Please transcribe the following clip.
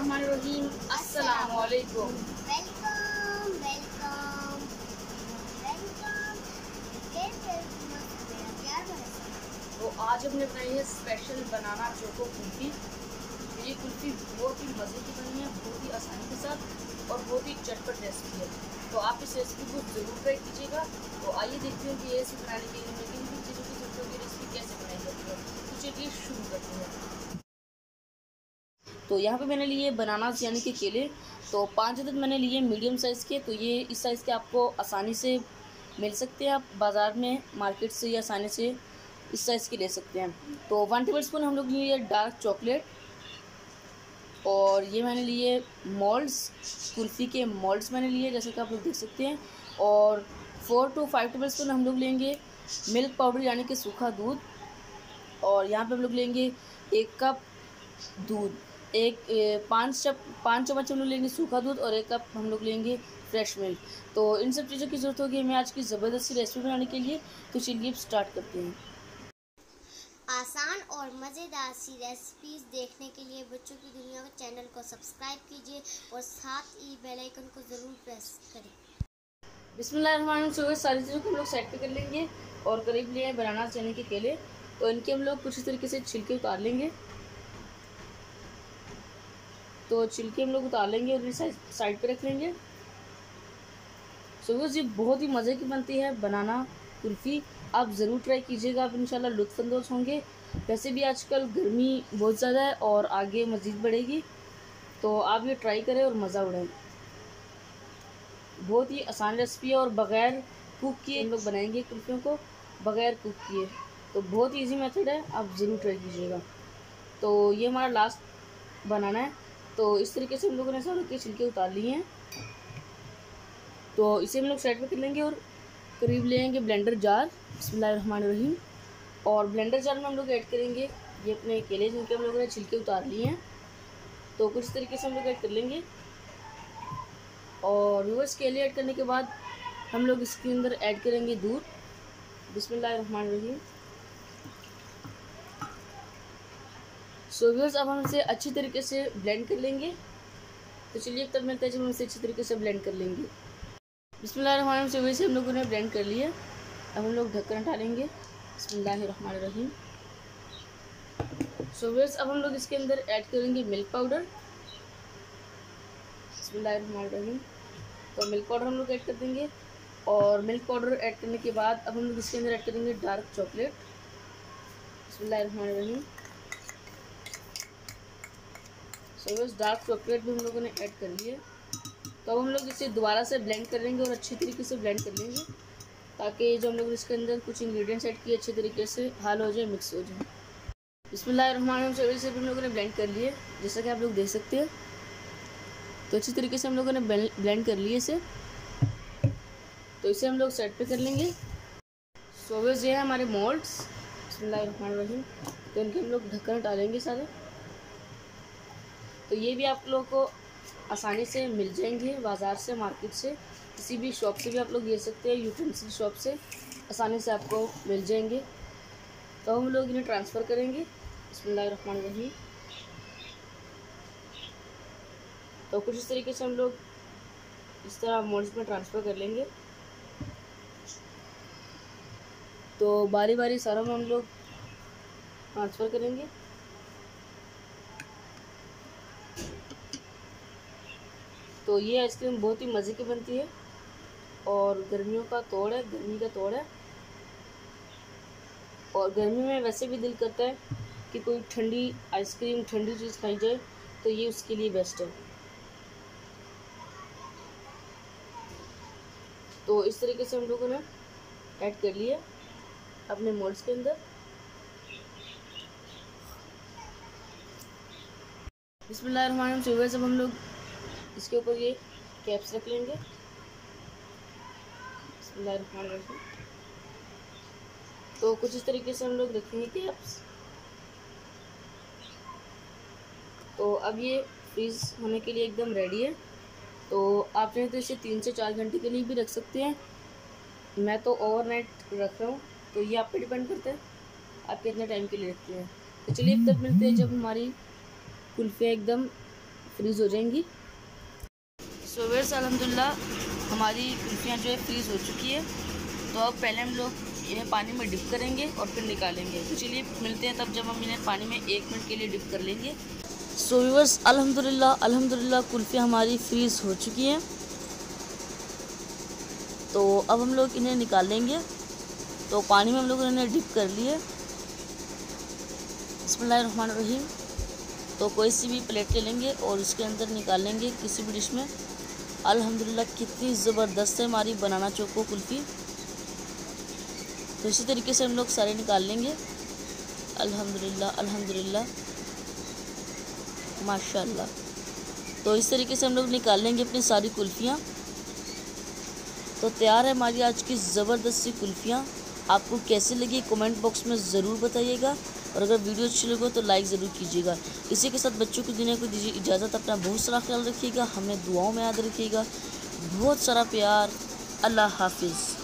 बिस्मिल्लाहिर्रहमानिर्रहीम। अस्सलामु अलैकुम। Welcome welcome welcome. तो आज हमने बनाई है स्पेशल बनाना चोको कुल्फी। ये कुल्फी बहुत ही मज़े की बनी है, बहुत ही आसानी के साथ और बहुत ही चटपट रेसिपी है। तो आप इस रेसिपी को ज़रूर ट्राई कीजिएगा। तो आइए देखते हैं कि ये रेसिपी बनाने के लिए हमें किन किन चीज़ों की जरूरत होगी, रेसिपी कैसे बनाई जाती है। तो चलिए शुरू करते हैं। तो यहाँ पे मैंने लिए बनानास यानी कि केले। तो 5 अदद मैंने लिए मीडियम साइज़ के। तो ये इस साइज़ के आपको आसानी से मिल सकते हैं, आप बाज़ार में मार्केट से या आसानी से इस साइज़ के ले सकते हैं। तो 1 टेबलस्पून हम लोग लिए डार्क चॉकलेट, और ये मैंने लिए मोल्ड्स, कुल्फ़ी के मोल्ड्स मैंने लिए जैसे कि आप लोग देख सकते हैं। और 4 to 5 टेबलस्पून हम लोग लेंगे मिल्क पाउडर यानी कि सूखा दूध। और यहाँ पे हम लोग लेंगे 1 कप दूध, 5 चम्मच हम लोग लेंगे सूखा दूध, और 1 कप हम लोग लेंगे फ्रेश मिल्क। तो इन सब चीज़ों की ज़रूरत होगी हमें आज की ज़बरदस्ती रेसिपी बनाने के लिए। तो चलिए स्टार्ट करते हैं। आसान और मज़ेदार सी रेसिपीज़ देखने के लिए बच्चों की दुनिया के चैनल को सब्सक्राइब कीजिए और साथ ही बेल आइकन को ज़रूर प्रेस करें। बिस्मिल्लाहिर्रहमानिर्रहीम। सारी चीज़ों को हम लोग सेट पे कर लेंगे। और करीब लिए हैं बनाना चने के केले। तो इनके हम लोग कुछ इस तरीके से छिलके उतार लेंगे। तो छिलके हम लोग उतार लेंगे और इसे साइड पे रख लेंगे। सो ये बहुत ही मज़े की बनती है बनाना कुल्फ़ी। आप ज़रूर ट्राई कीजिएगा, आप इंशाल्लाह लुत्फ़अंदोज़ होंगे। वैसे भी आजकल गर्मी बहुत ज़्यादा है और आगे मज़ीद बढ़ेगी, तो आप ये ट्राई करें और मज़ा उड़ाएं। बहुत ही आसान रेसिपी है और बग़ैर कुक किए हम लोग बनाएंगे कुल्फ़ियों को, बग़ैर कुक किए। तो बहुत ही ईजी मेथड है, आप ज़रूर ट्राई कीजिएगा। तो ये हमारा लास्ट बनाना है। तो इस तरीके से हम लोगों ने सारे के छिलके उतार लिए हैं। तो इसे हम लोग साइड पे कर लेंगे और करीब ले आएंगे ब्लेंडर जार। बिस्मिल्लाहिर्रहमानिर्रहीम। और ब्लेंडर जार में हम लोग ऐड करेंगे ये अपने केले जिनके हम लोगों ने छिलके उतार लिए हैं। तो कुछ तरीके से हम लोग ऐड कर लेंगे। और व्यूअर्स, केले ऐड करने के बाद हम लोग इसके अंदर ऐड करेंगे दूध। बिस्मिल्लाहिर्रहमानिर्रहीम। सो व्यूअर्स, अब हम इसे अच्छी तरीके से ब्लेंड कर लेंगे। तो चलिए तब मिलते हैं जब हम इसे अच्छी तरीके से ब्लेंड कर लेंगे। बिस्मिल्लाहिर्रहमानिर्रहीम। से हम लोगों ने ब्लेंड कर लिया। अब हम लोग ढक्कन हटा लेंगे। बिस्मिल्लाहिर्रहमानिर्रहीम। सो व्यूअर्स, अब हम लोग इसके अंदर ऐड करेंगे मिल्क पाउडर। बिस्मिल्लाहिर्रहमानिर्रहीम। तो मिल्क पाउडर हम लोग ऐड कर देंगे। और मिल्क पाउडर ऐड करने के बाद अब हम लोग इसके अंदर ऐड करेंगे डार्क चॉकलेट। बिस्मिल्लाहिर्रहमानिर्रहीम। सो व्यूअर्स, डार्क चॉकलेट भी हम लोगों ने ऐड कर लिया। तो अब हम लोग इसे दोबारा से ब्लेंड कर लेंगे और अच्छी तरीके से ब्लेंड कर लेंगे, ताकि जो हम लोग इसके अंदर कुछ इंग्रेडिएंट्स ऐड किए अच्छी तरीके से हाल हो जाए, मिक्स हो जाए। बिस्मिल्लाहिर्रहमानिर्रहीम। से भी हम लोगों ने ब्लेंड कर लिए जैसा कि आप लोग देख सकते हैं। तो अच्छी तरीके से हम लोगों ने ब्लेंड कर लिए इसे। तो इसे हम लोग सेट पे कर लेंगे। सो ये है हमारे मोल्ड्स। बिस्मिल्लाहिर्रहमानिर्रहीम। तो इनके हम लोग ढक्कन हटा लेंगे सारे। तो ये भी आप लोगों को आसानी से मिल जाएंगे बाज़ार से, मार्केट से, किसी भी शॉप से भी आप लोग ले सकते हैं, यूटेंसिल शॉप से आसानी से आपको मिल जाएंगे। तो हम लोग इन्हें ट्रांसफ़र करेंगे। बिस्मिल्लाहिर्रहमानिर्रहीम। तो कुछ इस तरीके से हम लोग इस तरह मोल्ड्स में ट्रांसफ़र कर लेंगे। तो बारी बारी सारों में हम लोग ट्रांसफ़र करेंगे। तो ये आइसक्रीम बहुत ही मज़े की बनती है और गर्मियों का तोड़ है, गर्मी का तोड़ है। और गर्मी में वैसे भी दिल करता है कि कोई ठंडी आइसक्रीम, ठंडी चीज़ खाई जाए, तो ये उसके लिए बेस्ट है। तो इस तरीके से हम लोगों ने ऐड कर लिया अपने मोल्ड्स के अंदर। बिस्मिल्लाहिर्रहमानिर्रहीम। सुबह जब हम लोग इसके ऊपर ये कैप्स रख लेंगे। बिस्मिल्लाहिर्रहमानिर्रहीम। तो कुछ इस तरीके से हम लोग रखेंगे कैप्स। तो अब ये फ्रीज़ होने के लिए एकदम रेडी है। तो आप चाहें तो इसे 3 से 4 घंटे के लिए भी रख सकते हैं। मैं तो ओवरनाइट रख रहा हूँ, तो ये आप पे डिपेंड करता है आप कितने टाइम के लिए रखते हैं। तो चलिए अब तक मिलते हैं जब हमारी कुल्फ़ियाँ एकदम फ्रीज़ हो जाएंगी। सो व्यूअर्स अल्हम्दुलिल्लाह हमारी कुल्फ़ियाँ जो है फ्रीज़ हो चुकी है। तो अब पहले हम लोग इन्हें पानी में डिप करेंगे और फिर निकालेंगे। तो चलिए मिलते हैं तब जब हम इन्हें पानी में 1 मिनट के लिए डिप कर लेंगे। सो व्यूअर्स अल्हम्दुलिल्लाह कुल्फ़ियाँ हमारी फ्रीज़ हो चुकी हैं। तो अब हम लोग इन्हें निकाल लेंगे। तो पानी में हम लोग इन्हें डिप कर लिए। बिस्मिल्लाहिर्रहमानिर्रहीम। तो कोई सी भी प्लेट ले लेंगे और उसके अंदर निकाल लेंगे किसी भी डिश में। अल्हम्दुलिल्लाह कितनी ज़बरदस्त है हमारी बनाना चोको कुल्फ़ी। तो इसी तरीके से हम लोग सारे निकाल लेंगे। अल्हम्दुलिल्लाह माशाल्लाह। तो इस तरीके से हम लोग निकाल लेंगे अपनी सारी कुल्फ़ियाँ। तो तैयार है हमारी आज की ज़बरदस्त सी कुल्फ़ियाँ। आपको कैसी लगी कमेंट बॉक्स में ज़रूर बताइएगा, और अगर वीडियो अच्छी लगे तो लाइक ज़रूर कीजिएगा। इसी के साथ बच्चों की दुनिया को दीजिए इजाज़त। अपना बहुत सारा ख्याल रखिएगा, हमें दुआओं में याद रखिएगा। बहुत सारा प्यार। अल्लाह हाफिज़।